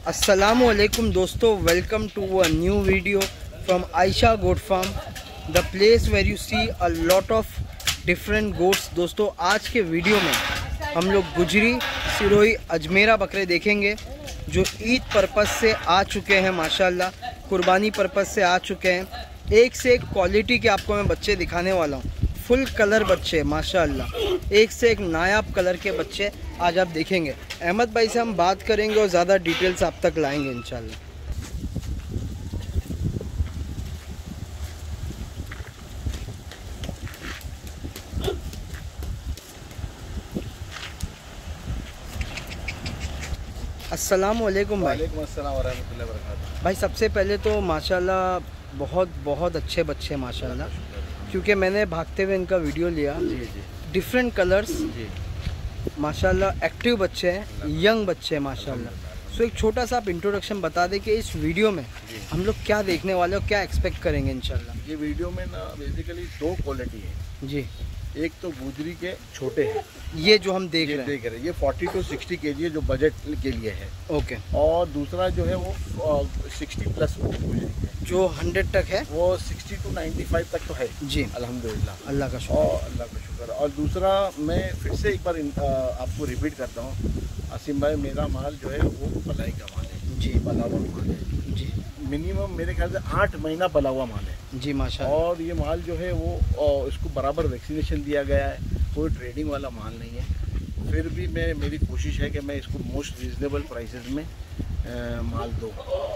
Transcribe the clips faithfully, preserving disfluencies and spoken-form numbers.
अस्सलामु अलैकुम दोस्तों, welcome to a new video from Ayesha goat farm, the place where you see a lot of different goats. दोस्तों आज के वीडियो में हम लोग गुजरी, सिरोही, अजमेरा बकरे देखेंगे जो ईद पर्पज़ से आ चुके हैं, माशाल्लाह कुर्बानी पर्पज़ से आ चुके हैं। एक से एक क्वालिटी के आपको मैं बच्चे दिखाने वाला हूँ, फुल कलर बच्चे माशाल्लाह, एक से एक नायाब कलर के बच्चे आज आप देखेंगे। अहमद भाई से हम बात करेंगे और ज़्यादा डिटेल्स आप तक लाएंगे इंशाल्लाह। अस्सलामु अलैकुम भाई। वालेकुम अस्सलाम व रहमतुल्लाहि व बरकातुहू। भाई सबसे पहले तो माशाल्लाह बहुत बहुत अच्छे बच्चे माशाल्लाह, क्योंकि मैंने भागते हुए इनका वीडियो लिया। जी जी, डिफरेंट कलर्स जी माशाल्लाह, एक्टिव बच्चे हैं, यंग बच्चे हैं माशाल्लाह। सो एक छोटा सा आप इंट्रोडक्शन बता दें कि इस वीडियो में हम लोग क्या देखने वाले और क्या एक्सपेक्ट करेंगे इंशाल्लाह। ये वीडियो में ना बेसिकली दो क्वालिटी है जी। एक तो गुजरी के छोटे हैं, ये जो हम देख ये रहे हैं देख रहे हैं, ये चालीस टू साठ केजी है जो बजट के लिए है। ओके, और दूसरा जो है वो साठ प्लस गुजरी है, जो हंड्रेड तक है वो साठ टू पचानवे तक तो है जी, अल्हम्दुलिल्लाह, अल्लाह का शुक्र। और अल्लाह का शुक्र। और दूसरा मैं फिर से एक बार इन, आ, आपको रिपीट करता हूँ, आसिम भाई मेरा माल जो है वो पलाई का माल है जी, पला हुआ माल है जी मिनिमम मेरे ख्याल से आठ महीना पला हुआ माल है जी माशाल्लाह। और ये माल जो है वो आ, इसको बराबर वैक्सीनेशन दिया गया है, कोई ट्रेडिंग वाला माल नहीं है। फिर भी मैं मेरी कोशिश है कि मैं इसको मोस्ट रीजनेबल प्राइसेस में आ, माल दूँ।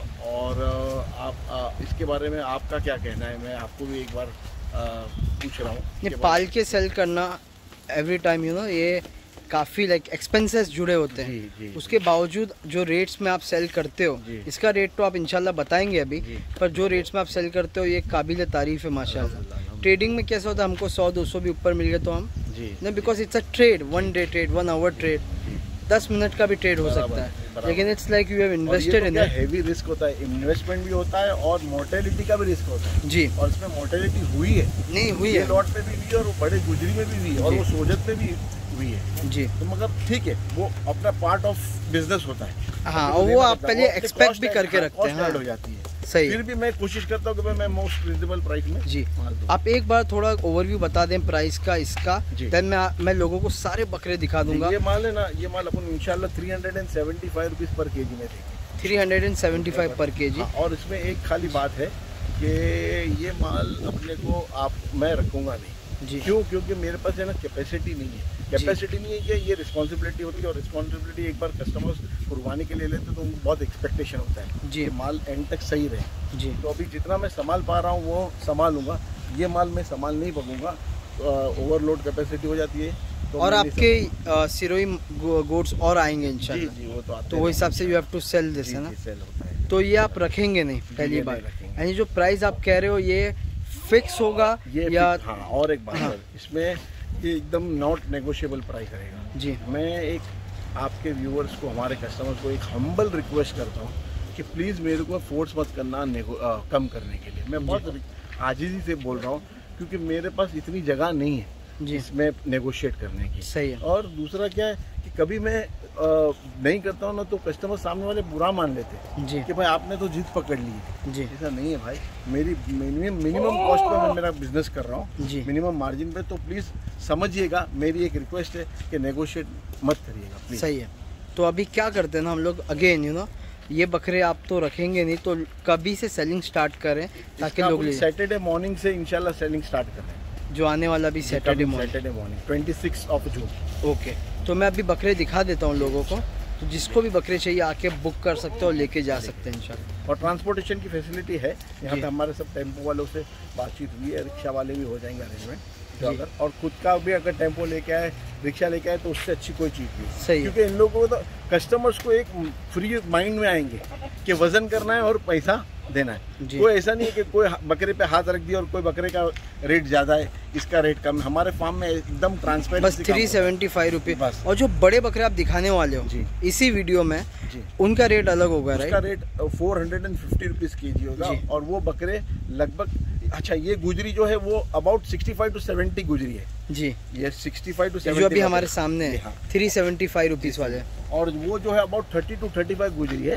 और आ, आप आ, इसके बारे में आपका क्या कहना है, मैं आपको भी एक बार आ, पूछ रहा हूँ। ये पाल के सेल करना एवरी टाइम यू नो ये काफ़ी लाइक एक्सपेंसेस जुड़े होते हैं। जी, जी, उसके बावजूद जो रेट्स में आप सेल करते हो, इसका रेट तो आप इंशाल्लाह बताएंगे अभी, पर जो रेट्स में आप सेल करते हो ये काबिल तारीफ़ है माशाल्लाह। ट्रेडिंग में कैसा होता है, हमको सौ दो सौ भी ऊपर मिल गया तो हम जी नहीं, because it's a trade, one day trade, one hour trade, दस मिनट का भी ट्रेड हो सकता है, लेकिन it's like you have invested in. Heavy risk होता है, इन्वेस्टमेंट भी होता है और मोर्टेलिटी का भी रिस्क होता है जी। और इसमें मोर्टेलिटी हुई है, नहीं हुई ये है लॉट पे भी हुई है और वो बड़े गुजरी में भी हुई है और वो सोजत में भी हुई है जी। तो मगर ठीक है, वो अपना पार्ट ऑफ बिजनेस होता है। हाँ, और वो आप पहले एक्सपेक्ट भी करके रखते हैं। हाँ, हो जाती है सही। फिर भी मैं कोशिश करता हूँ कि मैं मोस्ट रीजनेबल प्राइस में जी। माल दूँ। आप एक बार थोड़ा ओवरव्यू बता दें प्राइस का इसका, देन मैं मैं लोगों को सारे बकरे दिखा दूंगा। ये माल है ना, ये माल अपन इंशाल्लाह three hundred and seventy five rupees पर के जी में देंगे, three hundred and seventy five पर के जी। और इसमें एक खाली बात है कि ये माल अपने को आप मैं रखूँगा नहीं जी। क्यों? क्योंकि मेरे पास है ना कैपेसिटी नहीं है, कैपेसिटी नहीं है कि ये रिस्पॉन्सिबिलिटी होती है और रिस्पॉन्सिबिलिटी एक बार कस्टमर्स कुर्बानी के लिए लेते तो बहुत एक्सपेक्टेशन होता है जी, कि माल एंड तक सही रहे जी। तो अभी जितना मैं संभाल पा रहा हूँ वो संभालूंगा, ये माल मैं संभाल नहीं पाऊंगा, ओवरलोड कैपेसिटी हो जाती है तो और आपके सिरोही गोड्स और आएंगे इंशाल्लाह। जी जी, वो तो आते तो वो हिसाब से you have to sell this है ना, सेल होता है। तो ये आप रखेंगे नहीं पहली बार, यानी जो प्राइस आप कह रहे हो ये फिक्स होगा ये या? हाँ, और एक बात हाँ। है, इसमें ये एकदम नॉट नेगोशिएबल प्राइस रहेगा जी। मैं एक आपके व्यूअर्स को, हमारे कस्टमर्स को एक हम्बल रिक्वेस्ट करता हूँ कि प्लीज़ मेरे को फोर्स मत करना नेगो आ, कम करने के लिए। मैं बहुत आजिज़ी से बोल रहा हूँ क्योंकि मेरे पास इतनी जगह नहीं है जी, इसमें नेगोशिएट करने की। सही है। और दूसरा क्या है कि कभी मैं आ, नहीं करता हूँ ना तो कस्टमर सामने वाले बुरा मान लेते हैं जी कि भाई आपने तो जिद पकड़ ली है। जी ऐसा नहीं है भाई, मेरी मिनिमम मिनिमम कॉस्ट पे मैं मेरा बिजनेस कर रहा हूँ, जी। मिनिमम मार्जिन पे, तो प्लीज़ समझिएगा, मेरी एक रिक्वेस्ट है कि नेगोशिएट मत करिएगा प्लीज। सही है। तो अभी क्या करते हैं ना हम लोग, अगेन यू नो ये बकरे आप तो रखेंगे नहीं, तो कभी से सेलिंग स्टार्ट करें ताकि लोग ले। सैटरडे मॉर्निंग से इंशाल्लाह सेलिंग स्टार्ट कर रहे हैं, जो आने वाला भी Saturday morning, Saturday morning twenty six of June. Okay, तो मैं अभी बकरे दिखा देता हूँ लोगों को, तो जिसको भी बकरे चाहिए आके बुक कर सकते हो और लेके जा सकते हैं इंशाल्लाह। और ट्रांसपोर्टेशन की फैसिलिटी है यहाँ पे, हमारे सब टेम्पो वालों से बातचीत हुई है, रिक्शा वाले भी हो जाएंगे अरेंजमेंट जो अगर, और खुद का भी अगर टेम्पो लेके आए, रिक्शा लेके आए तो उससे अच्छी कोई चीज़ नहीं। सही है। क्योंकि इन लोगों को तो कस्टमर्स को एक फ्री माइंड में आएंगे कि वजन करना है और पैसा देना है। कोई ऐसा नहीं है कि कोई बकरे पे हाथ रख दिया और कोई बकरे का रेट ज़्यादा है, इसका रेट कम है। हमारे फार्म में एकदम ट्रांसपेरेंट बस थ्री सेवेंटी फाइव रुपये। बस। और जो बड़े बकरे आप दिखाने वाले हो जी इसी वीडियो में जी, उनका रेट अलग होगा, उसका right? Rate four hundred and fifty rupees K G होगा जी। और वो बकरे लगभग, अच्छा ये गुजरी जो है वो about sixty five to seventy Gujri है जी, ये सिक्सटी फाइव टू जो सेवेंटी अभी हमारे सामने है हाँ। थ्री सेवेंटी फाइव रुपीज़ वाले। और वो जो है about thirty to thirty five Gujri है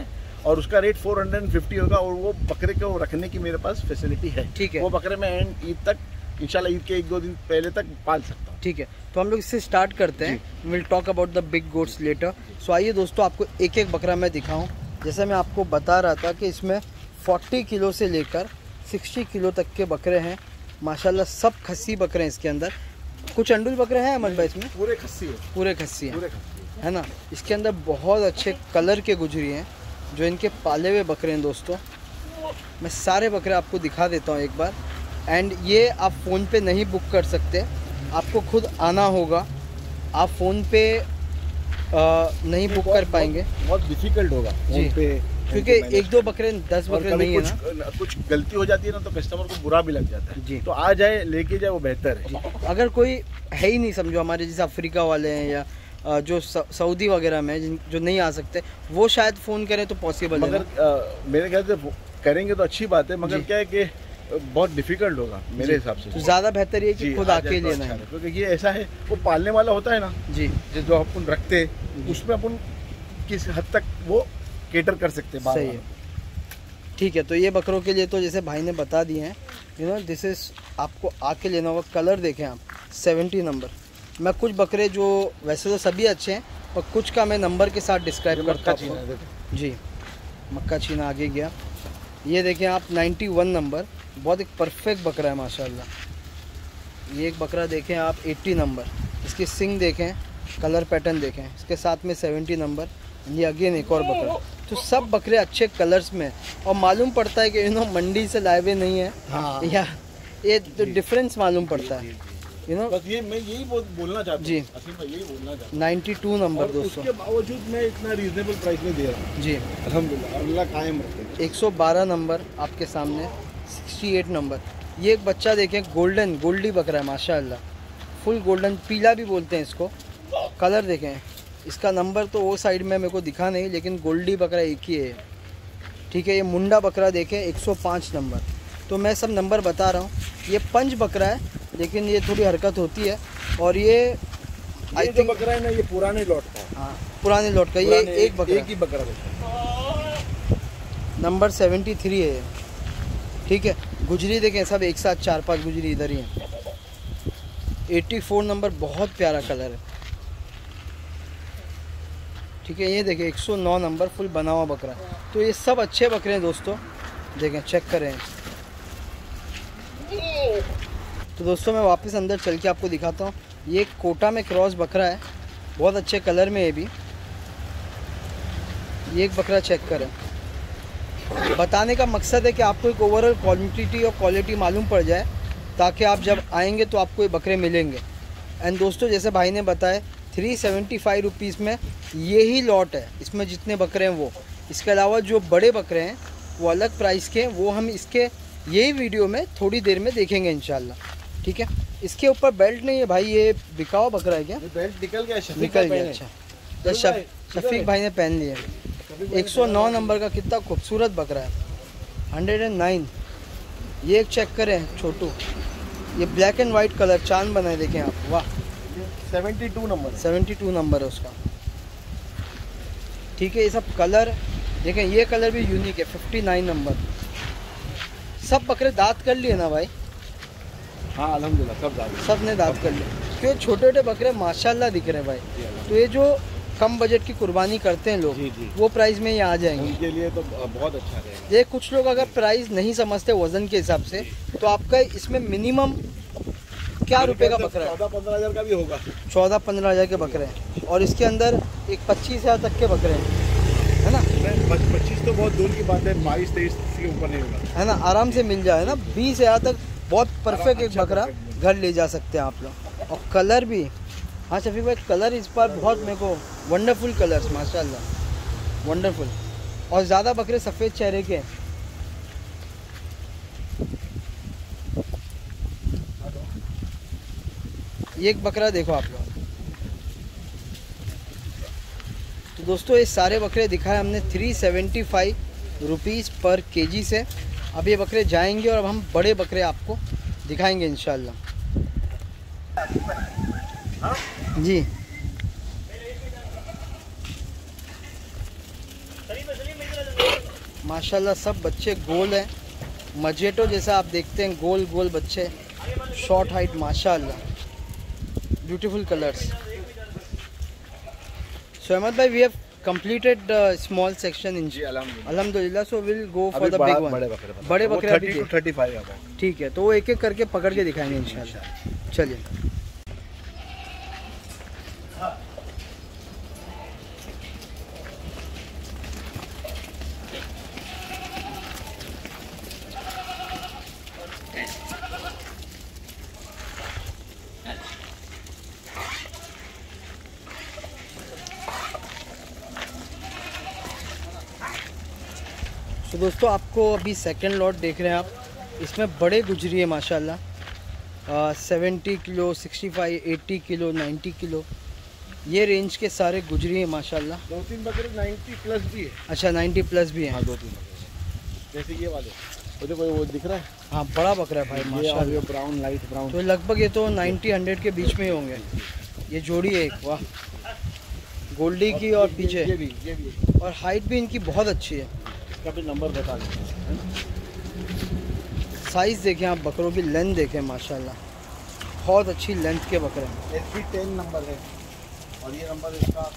और उसका रेट फोर हंड्रेड फिफ्टी होगा और वो बकरे को रखने की मेरे पास फैसिलिटी है। ठीक है, वो बकरे में एंड ईद तक इंशाल्लाह ईद के एक दो दिन पहले तक पाल सकता हूँ। ठीक है, तो हम लोग इससे स्टार्ट करते हैं। Will talk about the big goats later. So आइए दोस्तों, आपको एक एक बकरा मैं दिखाऊं। जैसे मैं आपको बता रहा था कि इसमें चालीस किलो से लेकर साठ किलो तक के बकरे हैं माशाल्लाह। सब खस्सी बकरे हैं इसके अंदर। कुछ अंडुल बकरे हैं अहमद भाई इसमें? पूरे खस्सी है, पूरे खस्सी हैं, पूरे खस्सी है ना। इसके अंदर बहुत अच्छे कलर के गुजरी हैं जो इनके पाले हुए बकरे हैं दोस्तों। मैं सारे बकरे आपको दिखा देता हूँ एक बार। एंड ये आप फ़ोन पे नहीं बुक कर सकते, आपको खुद आना होगा। आप फ़ोन पे आ, नहीं बुक कर पाएंगे, बहुत डिफिकल्ट होगा जी, पे, क्योंकि एक दो बकरे दस बकरे नहीं है ना। कुछ गलती हो जाती है ना तो कस्टमर को बुरा भी लग जाता है जी। तो आ जाए लेके जाए वो बेहतर है। अगर कोई है ही नहीं, समझो हमारे जैसे अफ्रीका वाले हैं या जो सऊदी वगैरह में जिन जो नहीं आ सकते, वो शायद फ़ोन करें तो पॉसिबल है। मगर मेरे ख्याल से करेंगे तो अच्छी बात है, मगर क्या है कि बहुत डिफिकल्ट होगा मेरे हिसाब से। तो ज़्यादा बेहतर ये कि खुद आके लेना है, क्योंकि ये ऐसा है वो पालने वाला होता है ना जी, जो अपन रखते हैं उसमें अपन किस हद तक वो केटर कर सकते हैं। सही है, ठीक है। तो ये बकरों के लिए तो जैसे भाई ने बता दिए हैं, यू नो दिस इज़ आपको आके लेना होगा। कलर देखें आप, सेवेंटी नंबर। मैं कुछ बकरे जो वैसे तो सभी अच्छे हैं और कुछ का मैं नंबर के साथ डिस्क्राइब करता हूँ जी। मक्का छीना आगे गया। ये देखें आप, नाइन्टी वन नंबर, बहुत एक परफेक्ट बकरा है माशाल्लाह। ये एक बकरा देखें आप, अस्सी नंबर। इसकी सिंग देखें, कलर पैटर्न देखें। इसके साथ में सत्तर नंबर। ये अगेन एक और बकरा। तो सब बकरे अच्छे कलर्स में, और मालूम पड़ता है कि यू नो मंडी से लाए हुए नहीं है। हाँ। या ये तो डिफरेंस मालूम पड़ता है, यू नो। बस ये मैं यही बोलना चाहता हूँ जी, यही बोलना चाहता हूँ। बानवे नंबर दोस्तों, उसके बावजूद मैं इतना रीजनेबल प्राइस में दे रहा हूँ जी, अल्हम्दुलिल्लाह, अल्लाह कायम रखे। एक सौ बारह नंबर आपके सामने, अड़सठ नंबर। ये एक बच्चा देखें, गोल्डन गोल्डी बकरा है माशाल्लाह, फुल गोल्डन, पीला भी बोलते हैं इसको। कलर देखें, इसका नंबर तो वो साइड में मेरे को दिखा नहीं, लेकिन गोल्डी बकरा एक ही है, ठीक है। ये मुंडा बकरा देखें, एक सौ पाँच नंबर। तो मैं सब नंबर बता रहा हूँ। ये पंच बकरा है, लेकिन ये थोड़ी हरकत होती है। और ये आई थिंक बकरा है ना, ये पुराने लॉट का है। हाँ, पुराने लॉट का। ये एक बकरा, एक ही बकरा नंबर सेवेंटी थ्री है, ठीक है। गुजरी देखें सब एक साथ, चार पांच गुजरी इधर ही हैं। चौरासी नंबर, बहुत प्यारा कलर है, ठीक है। ये देखें एक सौ नौ नंबर, फुल बना हुआ बकरा। तो ये सब अच्छे बकरे हैं दोस्तों, देखें, चेक करें। तो दोस्तों मैं वापस अंदर चल के आपको दिखाता हूँ। ये एक कोटा में क्रॉस बकरा है, बहुत अच्छे कलर में है भी। ये एक बकरा चेक करें। बताने का मकसद है कि आपको एक ओवरऑल क्वांटिटी और क्वालिटी मालूम पड़ जाए, ताकि आप जब आएंगे तो आपको ये बकरे मिलेंगे। एंड दोस्तों जैसे भाई ने बताया, थ्री सेवेंटी फाइव रुपीज़ में यही लॉट है, इसमें जितने बकरे हैं वो। इसके अलावा जो बड़े बकरे हैं वो अलग प्राइस के हैं, वो हम इसके यही वीडियो में थोड़ी देर में देखेंगे इंशाल्लाह, ठीक है। इसके ऊपर बेल्ट नहीं है भाई, ये बिकाऊ बकरा है क्या? बेल्ट निकल गया, निकल गया, अच्छा। तो शफीक भाई ने पहन लिया। एक सौ नौ नंबर का कितना खूबसूरत बकरा है, एक सौ नौ। ये एक चेक करें छोटू, ये ब्लैक एंड वाइट कलर, चांद बनाए देखें आप, वाह। बहत्तर नंबर, बहत्तर नंबर है उसका, ठीक है। ये सब कलर देखें, ये कलर भी यूनिक है, उनसठ नंबर। सब बकरे दांत कर लिए ना भाई? हाँ अल्हम्दुलिल्लाह, सब दांत, सब ने दांत कर लिए, क्योंकि छोटे छोटे बकरे माशाल्लाह दिख रहे हैं भाई। तो ये जो कम बजट की कुर्बानी करते हैं लोग, जी जी, वो प्राइस में ये आ जाएंगे, उनके लिए तो बहुत अच्छा रहेगा। ये कुछ लोग अगर प्राइस नहीं समझते वजन के हिसाब से, तो आपका इसमें मिनिमम क्या रुपए का बकरा है? चौदह पंद्रह हज़ार का भी होगा। चौदह पंद्रह हज़ार के बकरे हैं, और इसके अंदर एक पच्चीस हज़ार तक के बकरे हैं, है ना। पच्चीस तो बहुत दूर की बात है, बाईस तेईस के ऊपर नहीं होगा, है ना, आराम से मिल जाए ना। बीस हज़ार तक बहुत परफेक्ट एक बकरा घर ले जा सकते हैं आप लोग। और कलर भी, हाँ शफीक भाई, कलर इस बार बहुत मेरे को वंडरफुल कलर्स माशाल्लाह, वंडरफुल। और ज़्यादा बकरे सफ़ेद चेहरे के हैं। ये एक बकरा देखो आप लोग। तो दोस्तों ये सारे बकरे दिखाए हमने थ्री सेवेंटी फाइव रुपीज़ पर केजी से। अब ये बकरे जाएंगे और अब हम बड़े बकरे आपको दिखाएंगे इंशाल्लाह। जी माशाल्लाह सब बच्चे गोल हैं, मजेटो जैसा आप देखते हैं, गोल गोल बच्चे, शॉर्ट हाइट माशाल्लाह, ब्यूटीफुल कलर्स। सो अहमद भाई, we have completed the small section in जी अल्हम्दुलिल्लाह। अल्हम्दुलिल्लाह। So will go for the बड़ा- बिग वन। बड़े बकरे बड़े वो बकरे अभी थर्टी टू थर्टी फाइव है। ठीक है, तो वो एक एक करके पकड़ के दिखाएंगे इंशाल्लाह। चलिए। तो दोस्तों आपको अभी सेकंड लॉट देख रहे हैं आप, इसमें बड़े गुजरी है माशाल्लाह, seventy kilo, sixty five, eighty kilo, ninety kilo, ये रेंज के सारे गुजरी हैं माशाल्लाह। दो तीन बकरे नाइन्टी प्लस भी है। अच्छा, नाइन्टी प्लस भी हैं। हाँ, दो तीन बकरे जैसे ये वाले, वो देखो वो दिख रहा है। हाँ, बड़ा बकरा है भाई माशाल्लाह। ब्राउन, लाइट ब्राउन, तो लगभग ये तो नाइन्टी हंड्रेड के बीच में ही होंगे। ये जोड़ी है एक, वाह, गोल्डी की और पीछे, ये भी ये भी और हाइट भी इनकी बहुत अच्छी है। इसका भी नंबर बता दें। साइज़ देखें आप, बकरों की लेंथ देखें माशाल्लाह, बहुत अच्छी लेंथ के बकरे हैं। एस पी टेन नंबर है और ये नंबर इसका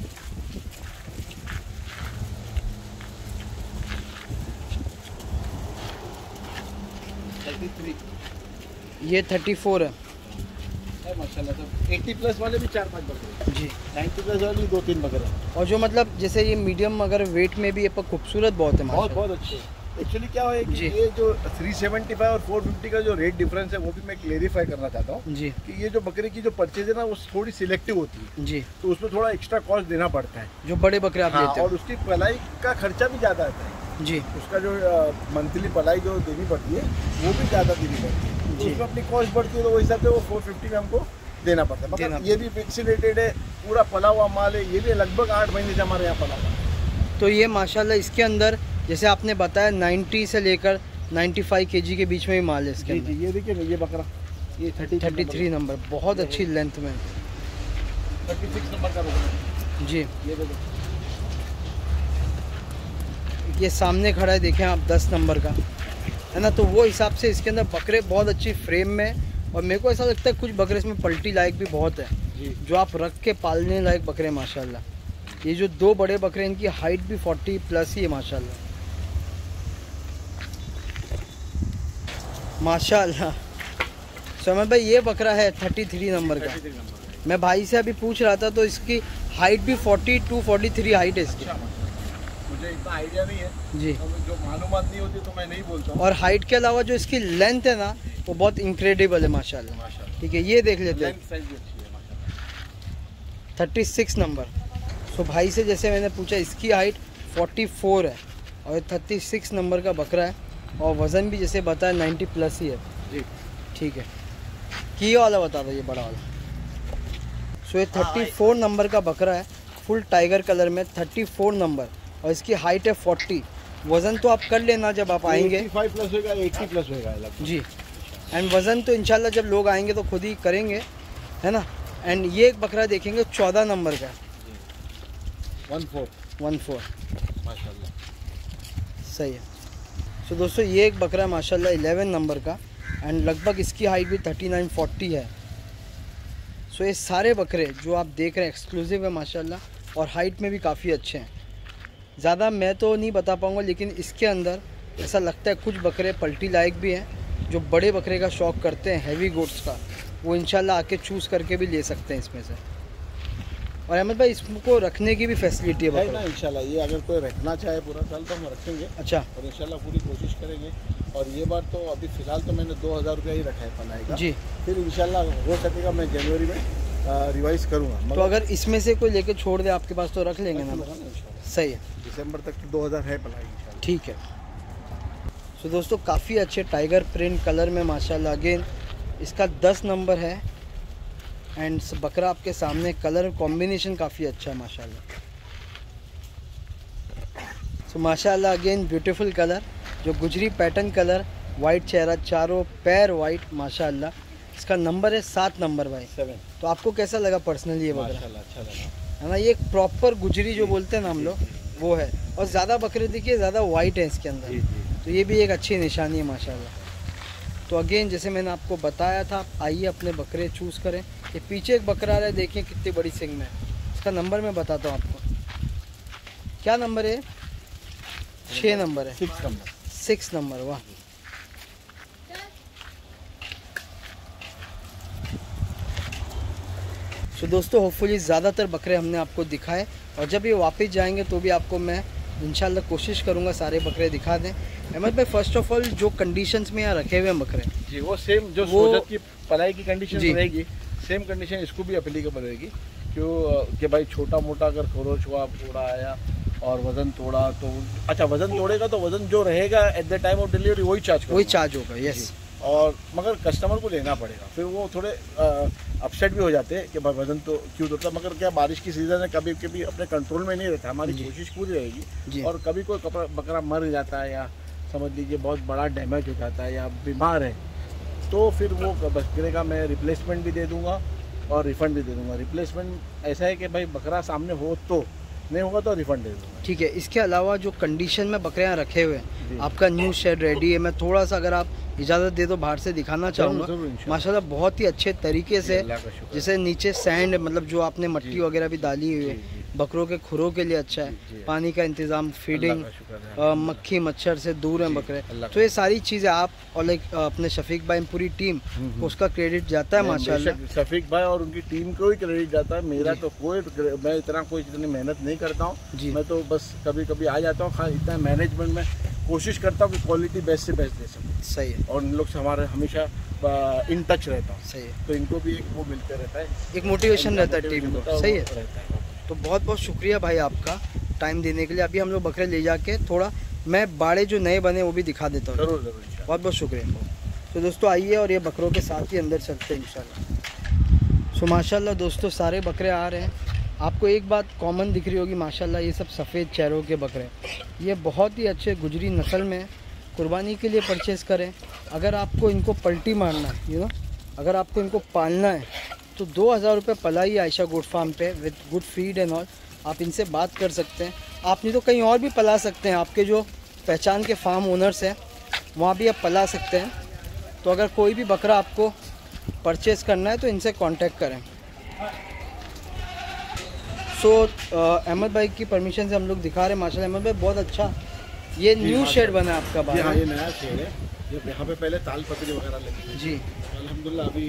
थर्टी थ्री ये थर्टी फोर है। है माशाल्लाह। सब एट्टी प्लस वाले भी चार पांच बकरे, जी, नाइन्टी प्लस वाले भी दो तीन बकरे, और जो मतलब जैसे ये मीडियम अगर वेट में भी ये पर खूबसूरत बहुत है बहुत माशाल्लाह। बहुत अच्छे। एक्चुअली क्या है कि जी। ये जो थ्री सेवेंटी फाइव और फोर फिफ्टी का जो रेट डिफरेंस है वो भी मैं क्लेरिफाई करना चाहता हूँ जी कि ये जो बकरे की जो परचेज है ना वो थोड़ी सिलेक्टिव होती है, जी, तो उसमें थोड़ा एक्स्ट्रा कॉस्ट देना पड़ता है। जो बड़े बकरे आप हाँ, लेते और हैं। उसकी पलाई का खर्चा भी ज़्यादा आता है। जी उसका जो मंथली पलाई जो देनी पड़ती है वो भी ज़्यादा देनी पड़ती है, तो जी। उसमें अपनी कॉस्ट बढ़ती है, तो वो हिसाब से वो फोर फिफ्टी में हमको देना पड़ता है। देना मतलब ये भी वैक्सीनेटेड है, पूरा पला हुआ माल है, ये भी लगभग आठ महीने से हमारे यहाँ पला हुआ है। तो ये माशाल्लाह इसके अंदर जैसे आपने बताया नाइन्टी से लेकर नाइन्टी फाइव केजी के बीच में ही माल है इसके जी अंदर। जी, ये देखिए ना, ये बकरा ये थर्टी थर्टी थ्री नंबर, बहुत अच्छी लेंथ में। थर्टी सिक्स नंबर का बकरा, जी, ये देखो। ये सामने खड़ा है देखें आप, दस नंबर का है ना। तो वो हिसाब से इसके अंदर बकरे बहुत अच्छी फ्रेम में, और मेरे को ऐसा लगता है कुछ बकरे इसमें पलटी लायक भी बहुत है, जी जो आप रख के पालने लायक बकरे माशाल्लाह। ये जो दो बड़े बकरे इनकी हाइट भी फोर्टी प्लस ही है माशाल्लाह माशाल्लाह। समझ भाई, ये बकरा है थर्टी थ्री नंबर का। Thirty three number. मैं भाई से अभी पूछ रहा था तो इसकी हाइट भी forty to forty three height है इसकी। अच्छा, मुझे इतना आइडिया नहीं है, जी, तो जो मालूमात नहीं होती तो मैं नहीं बोलता हूँ। और हाइट के अलावा जो इसकी लेंथ है ना वो बहुत इंक्रेडिबल है माशाल्लाह। माशाल्लाह, ठीक है, ये देख लेते हैं लेंथ साइज भी अच्छी है माशाल्लाह। Thirty six number. सो भाई से जैसे मैंने पूछा, इसकी हाइट फोर्टी फोर है और ये थर्टी सिक्स नंबर का बकरा है, और वज़न भी जैसे बताया नाइन्टी प्लस ही है। जी, ठीक है, की वाला बता दो, ये बड़ा वाला। सो ये थर्टी फोर नंबर का बकरा है, फुल टाइगर कलर में, थर्टी फोर नंबर, और इसकी हाइट है फोर्टी। वज़न तो आप कर लेना जब आप आएंगे। एट्टी फाइव प्लस होगा, एट्टी प्लस होगा लगभग। जी, एंड वज़न तो इंशाल्लाह जब लोग आएंगे तो खुद ही करेंगे, है ना। एंड ये एक बकरा देखेंगे चौदह नंबर का, वन फोर वन फोर माशाल्लाह। सही है। सो दोस्तों ये एक बकरा है माशाल्लाह इलेवन नंबर का, एंड लगभग इसकी हाइट भी थर्टी नाइन फोर्टी है। सो ये सारे बकरे जो आप देख रहे हैं एक्सक्लूसिव है माशाल्लाह, और हाइट में भी काफ़ी अच्छे हैं। ज़्यादा मैं तो नहीं बता पाऊँगा, लेकिन इसके अंदर ऐसा लगता है कुछ बकरे पलटी लायक भी हैं, जो बड़े बकरे का शौक़ करते हैं हैवी गोट्स का, वो इंशाल्लाह आके चूज़ करके भी ले सकते हैं इसमें से। और अहमद भाई इसको रखने की भी फैसिलिटी है है बकरा? ना, इंशाल्लाह ये अगर कोई रखना चाहे पूरा साल तो हम रखेंगे। अच्छा, और इंशाल्लाह पूरी कोशिश करेंगे। और ये बार तो अभी फ़िलहाल तो मैंने दो हज़ार रुपया ही रखा है पनाहे का। जी। फिर इंशाल्लाह हो सकेगा मैं जनवरी में रिवाइज करूँगा। तो अगर इसमें से कोई लेके छोड़ दे आपके पास तो रख लेंगे ना? सही है, दिसंबर तक तो दो हज़ार है पनाहे इंशाल्लाह। ठीक है। सो so, दोस्तों काफ़ी अच्छे टाइगर प्रिंट कलर में माशाल्लाह, अगेन इसका दस नंबर है, एंड बकरा आपके सामने, कलर कॉम्बिनेशन काफ़ी अच्छा है माशाल्लाह। सो so, माशाल्लाह अगेन ब्यूटीफुल कलर, जो गुजरी पैटर्न कलर, वाइट चेहरा, चारों पैर वाइट माशाल्लाह। इसका नंबर है सात नंबर भाई। सेवन। तो आपको कैसा लगा पर्सनली ये बकरा? माशाल्लाह अच्छा लगा। है ना, ये एक प्रॉपर गुजरी जो बोलते हैं ना हम लोग, वो है। और ज़्यादा बकरे देखिए ज़्यादा वाइट है इसके अंदर, जी जी। तो ये भी एक अच्छी निशानी है माशाल्लाह। तो अगेन जैसे मैंने आपको बताया था, आइए अपने बकरे चूज़ करें। ये पीछे एक बकरा आ रहा है, देखिए कितनी बड़ी सिंग में, इसका नंबर मैं बताता हूँ आपको। क्या नंबर है? छः नंबर है, सिक्स नंबर सिक्स नंबर। वाह, तो दोस्तों होपफुली ज़्यादातर बकरे हमने आपको दिखाए, और जब ये वापस जाएंगे तो भी आपको मैं इंशाल्लाह कोशिश करूंगा सारे बकरे दिखा दें। अहमद भाई, फर्स्ट ऑफ ऑल जो कंडीशंस में यहाँ रखे हुए हैं बकरे जी, वो सेम जो वो सोजत की पलाई की कंडीशन रहेगी, सेम कंडीशन इसको भी एप्लीकेबल रहेगी। क्यों कि भाई छोटा मोटा अगर खरोच हुआ, थोड़ा आया और वजन तोड़ा, तो अच्छा वजन तोड़ेगा तो वजन जो रहेगा at the time of delivery वही चार्ज वही चार्ज होगा। यस, और मगर कस्टमर को लेना पड़ेगा, फिर वो थोड़े अपसेट भी हो जाते हैं कि भाई वजन तो क्यों होता, मगर क्या बारिश की सीज़न है, कभी कभी अपने कंट्रोल में नहीं रहता। हमारी कोशिश पूरी रहेगी, और कभी कोई कपड़ा बकरा मर जाता है या समझ लीजिए बहुत बड़ा डैमेज हो जाता है या बीमार है, तो फिर वो बकरे का मैं रिप्लेसमेंट भी दे दूँगा और रिफ़ंड भी दे दूँगा। रिप्लेसमेंट ऐसा है कि भाई बकरा सामने हो तो, नहीं होगा तो रिफंड दे दूँगा। ठीक है। इसके अलावा जो कंडीशन में बकरे यहाँ रखे हुए हैं, आपका न्यू शेड रेडी है। मैं थोड़ा सा अगर आप इजाज़त दे दो बाहर से दिखाना चाहूँगा। माशाल्लाह बहुत ही अच्छे तरीके से, जैसे नीचे सैंड मतलब जो आपने मट्टी वगैरह भी डाली हुई है, बकरों के खुरों के लिए अच्छा है। पानी का इंतज़ाम, फीडिंग, मक्खी मच्छर से दूर हैं बकरे। तो ये सारी चीज़ें आप और लाइक अपने शफीक भाई पूरी टीम को उसका क्रेडिट जाता है माशाल्लाह। शफीक भाई और उनकी टीम को ही क्रेडिट जाता है, मेरा तो कोई, मैं इतना कोई इतनी मेहनत नहीं करता हूँ। मैं तो बस कभी कभी आ जाता हूँ, खाली इतना मैनेजमेंट में कोशिश करता हूँ कि क्वालिटी बेस्ट से बेस्ट दे सकूँ। सही है। और इन लोग से हमारे हमेशा इन टच रहता हूँ। सही है। तो इनको भी एक वो मिलते रहता है, एक मोटिवेशन रहता है टीम को। सही है। तो बहुत बहुत शुक्रिया भाई आपका टाइम देने के लिए। अभी हम लोग बकरे ले जाके थोड़ा मैं बाड़े जो नए बने वो भी दिखा देता हूँ। जरूर जरूर, बहुत बहुत शुक्रिया। तो दोस्तों आइए और ये बकरों के साथ ही अंदर चलते हैं इंशाल्लाह। सो माशाल्लाह दोस्तों सारे बकरे आ रहे हैं। आपको एक बात कॉमन दिख रही होगी माशाल्लाह, ये सब सफ़ेद चेहरों के बकरे, ये बहुत ही अच्छे गुजरी नस्ल में कुर्बानी के लिए परचेज़ करें। अगर आपको इनको पलटी मारना है, यू नो, अगर आपको इनको पालना है तो दो हज़ार रुपये पलाई आयशा गोट फार्म पे with good feed and all. आप इनसे बात कर सकते हैं। आप नहीं तो कहीं और भी पला सकते हैं, आपके जो पहचान के फार्म ओनर्स हैं वहाँ भी आप पला सकते हैं। तो अगर कोई भी बकरा आपको परचेज़ करना है तो इनसे कांटेक्ट करें। सो so, अहमद भाई की परमिशन से हम लोग दिखा रहे हैं। माशाल्लाह अहमद भाई बहुत अच्छा ये न्यू शेड बना है आपका बाहर। हाँ, ये नया शेड है। ये यहाँ पे पहले ताल पत्री वगैरह लगी थी जी। अल्हम्दुलिल्लाह अभी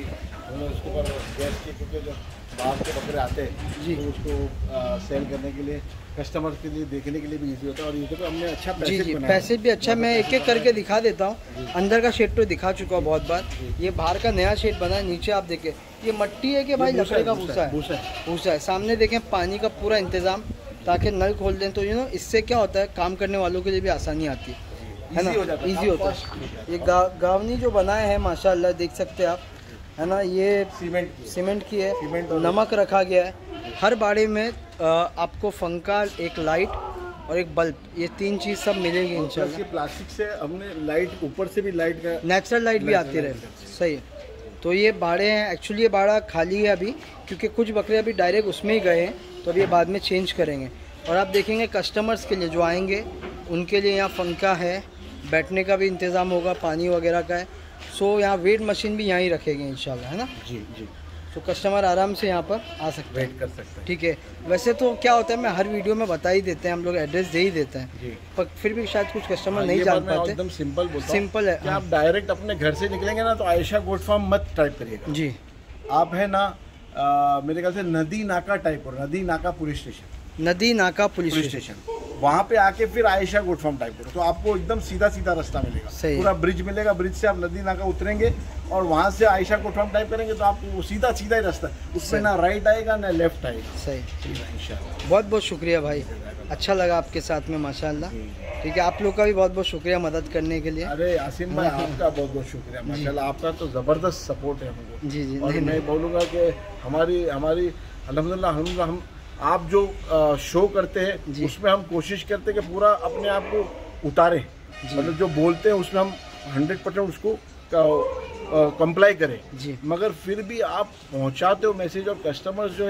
हम उसके ऊपर गैस के, क्योंकि जो बाहर के बकरे आते हैं जी, तो उसको आ, सेल करने के लिए, कस्टमर के लिए देखने के लिए भी इजी होता है। और ये तो हमने अच्छा जी जी पैसेज भी अच्छा, मैं एक एक करके दिखा देता हूँ। अंदर का शेड तो दिखा चुका हूँ बहुत बार। ये बाहर का नया शेड बना है। नीचे आप देखें ये मट्टी है कि भाई लकड़ी का भूसा है, भूसा है। सामने देखें पानी का पूरा इंतज़ाम, ताकि नल खोल दें तो यू नो इससे क्या होता है काम करने वालों के लिए भी आसानी आती है, है ना, इजी होता है। ये गा, गावनी जो बनाए हैं माशाल्लाह देख सकते हैं आप, है ना, ये सीमेंट सीमेंट की है, नमक रखा गया है। हर बाड़े में आ, आपको फंका, एक लाइट और एक बल्ब, ये तीन चीज़ सब मिलेंगी इंशाल्लाह। प्लास्टिक से हमने लाइट ऊपर से भी लाइट का नेचुरल लाइट भी आती रहे। सही है। तो ये बाड़े हैं, एक्चुअली ये बाड़ा खाली है अभी क्योंकि कुछ बकरे अभी डायरेक्ट उसमें ही गए हैं, तो अभी ये बाद में चेंज करेंगे। और आप देखेंगे कस्टमर्स के लिए जो आएंगे उनके लिए यहाँ पंखा है, बैठने का भी इंतज़ाम होगा, पानी वगैरह का है। सो यहाँ वेट मशीन भी यहाँ ही रखेंगे इंशाल्लाह, है ना जी जी। तो कस्टमर आराम से यहाँ पर आ सकते हैं, वेट कर सकते हैं। ठीक है। वैसे तो क्या होता है मैं हर वीडियो में बता ही देते हैं, हम लोग एड्रेस दे ही देते हैं जी, पर फिर भी शायद कुछ कस्टमर नहीं जान पाते। एकदम सिंपल बोलता सिंपल है। आप डायरेक्ट अपने घर से निकलेंगे ना तो आयशा गोट फार्म मत टाइप करिएगा जी। आप है ना आ, मेरे ख्याल से नदी नाका टाइप करो, नदी नाका पुलिस स्टेशन, नदी नाका पुलिस स्टेशन, वहाँ पे आके फिर आयशा गोट फार्म टाइप करो तो आपको एकदम सीधा सीधा रास्ता मिलेगा। पूरा ब्रिज मिलेगा, ब्रिज से आप नदी नाका उतरेंगे और वहाँ से आयशा गोट फार्म टाइप करेंगे तो आपको सीधा सीधा ही रास्ता, उसमें ना राइट आएगा ना लेफ्ट आएगा। सही, इंशाल्लाह। बहुत बहुत शुक्रिया भाई, अच्छा लगा आपके साथ में माशाल्लाह। ठीक है, आप लोग का भी बहुत बहुत शुक्रिया मदद करने के लिए। अरे आसिम भाई आपका बहुत बहुत शुक्रिया माशाल्लाह, आपका तो ज़बरदस्त सपोर्ट है हमको। जी जी। और मैं बोलूँगा कि हमारी हमारी अल्हम्दुलिल्लाह अल्हम्दुलिल्लाह हम आप जो आ, शो करते हैं उसमें हम कोशिश करते हैं कि पूरा अपने आप को उतारें, मतलब जो बोलते हैं उसमें हम हंड्रेड परसेंट उसको कंप्लाई करें जी। मगर फिर भी आप पहुंचाते हो मैसेज और कस्टमर्स जो है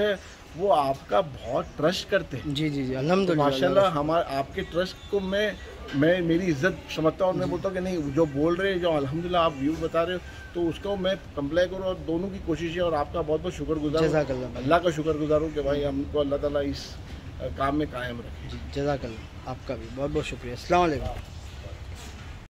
वो आपका बहुत ट्रस्ट करते हैं। जी जी जी तो अल्हम्दुलिल्लाह माशाल्लाह हमारे आपके ट्रस्ट को मैं मैं मेरी इज्जत समझता हूँ और मैं बोलता हूँ कि नहीं, जो बोल रहे हैं, जो अल्हम्दुलिल्लाह आप व्यू बता रहे हो, तो उसको मैं कंप्लाई करूँ और दोनों की कोशिश है। और आपका बहुत बहुत शुक्रगुजार हूँ, जज़ाकल्लाह अल्लाह का शुक्रगुजार हूँ कि भाई हमको अल्लाह ताला इस काम में कायम रखे। जी जज़ाकल्लाह, आपका भी बहुत बहुत शुक्रिया। अस्सलाम वालेकुम।